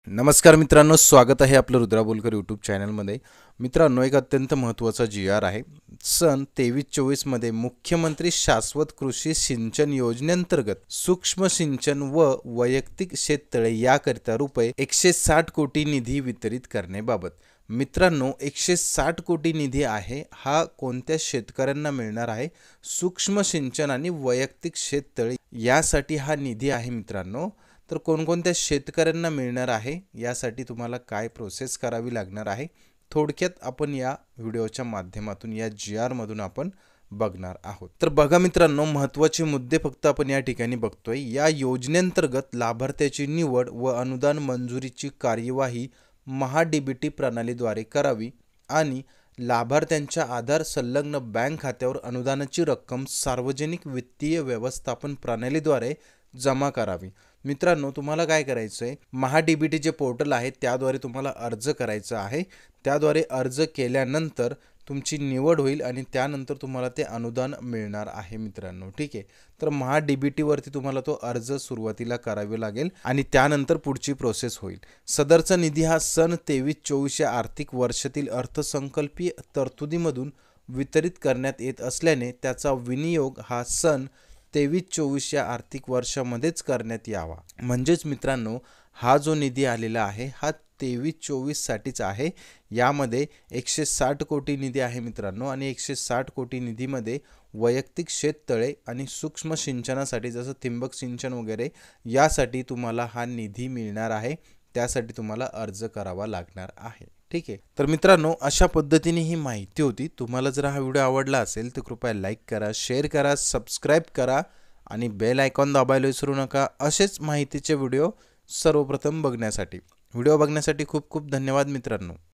नमस्कार मित्रांनो, स्वागत आहे आपलं रुद्रा बोलकर यूट्यूब चॅनलमध्ये. मित्रांनो, एक अत्यंत महत्त्वाचा GR आहे. सन 23-24 मध्ये मुख्यमंत्री शाश्वत कृषी सिंचन योजनेअंतर्गत सूक्ष्म सिंचन व वैयक्तिक शेततळे याकरिता रुपये 160 कोटी निधी वितरित करण्याबाबत. मित्रांनो, 160 कोटी निधी आहे हा कोणत्या शेतकऱ्यांना मिळणार आहे? सूक्ष्म सिंचन आणि वैयक्तिक शेततळे यासाठी हा निधी आहे मित्रांनो. तर कोणकोणत्या शेतकऱ्यांना मिळणार आहे, यासाठी तुम्हाला काय प्रोसेस करावी लागणार आहे, थोडक्यात आपण या व्हिडिओच्या माध्यमातून या GR मधून आपण बघणार आहोत. तर बघा मित्रांनो, महत्त्वाचे मुद्दे फक्त आपण या ठिकाणी बघतोय. या योजनेअंतर्गत लाभार्थ्याची निवड व अनुदान मंजुरीची कार्यवाही महा-DBT प्रणालीद्वारे करावी आणि लाभार्थ्यांच्या आधार संलग्न बँक खात्यावर अनुदानाची रक्कम सार्वजनिक वित्तीय व्यवस्थापन प्रणालीद्वारे जमा करावी. मित्रांनो, तुम्हाला काय करायचं आहे, महा-DBT जे पोर्टल आहे त्याद्वारे तुम्हाला अर्ज करायचा आहे. त्याद्वारे अर्ज केल्यानंतर तुमची निवड होईल आणि त्यानंतर तुम्हाला ते अनुदान मिळणार आहे मित्रांनो. ठीक आहे. तर महा-DBT वरती तुम्हाला तो अर्ज सुरुवातीला करावे लागेल आणि त्यानंतर पुढची प्रोसेस होईल. सदरचा निधी हा सन 23-24 या आर्थिक वर्षातील अर्थसंकल्पीय तरतुदीमधून वितरित करण्यात येत असल्याने त्याचा विनियोग हा सन 23-24 या आर्थिक वर्षामध्येच करण्यात यावा. म्हणजेच मित्रांनो, हा जो निधी आलेला आहे हा 23-24 साठीच आहे. यामध्ये 160 कोटी निधी आहे मित्रांनो आणि 160 कोटी निधीमध्ये वैयक्तिक शेततळे आणि सूक्ष्म सिंचनासाठी जसं ठिबक सिंचन वगैरे यासाठी तुम्हाला हा निधी मिळणार आहे. त्यासाठी तुम्हाला अर्ज करावा लागणार आहे. ठीक आहे. तर मित्रांनो, अशा पद्धतीने ही माहिती होती. तुम्हाला जर हा व्हिडिओ आवडला असेल तर कृपया लाईक करा, शेअर करा, सबस्क्राईब करा आणि बेल आयकॉन दाबायला विसरू नका. असेच माहितीचे व्हिडिओ सर्वप्रथम बघण्यासाठी. व्हिडिओ बघण्यासाठी खूप खूप धन्यवाद मित्रांनो.